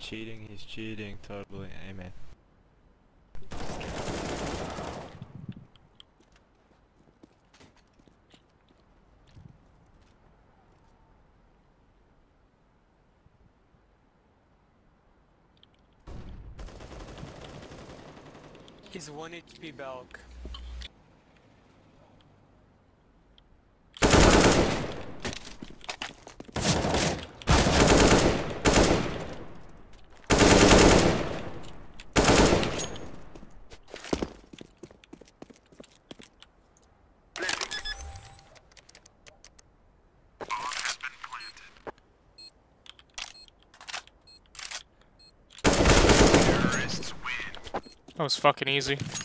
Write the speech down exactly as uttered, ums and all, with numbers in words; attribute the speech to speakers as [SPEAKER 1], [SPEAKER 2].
[SPEAKER 1] cheating, he's cheating, totally, amen.
[SPEAKER 2] He's one H P Belk.
[SPEAKER 3] That was fucking easy.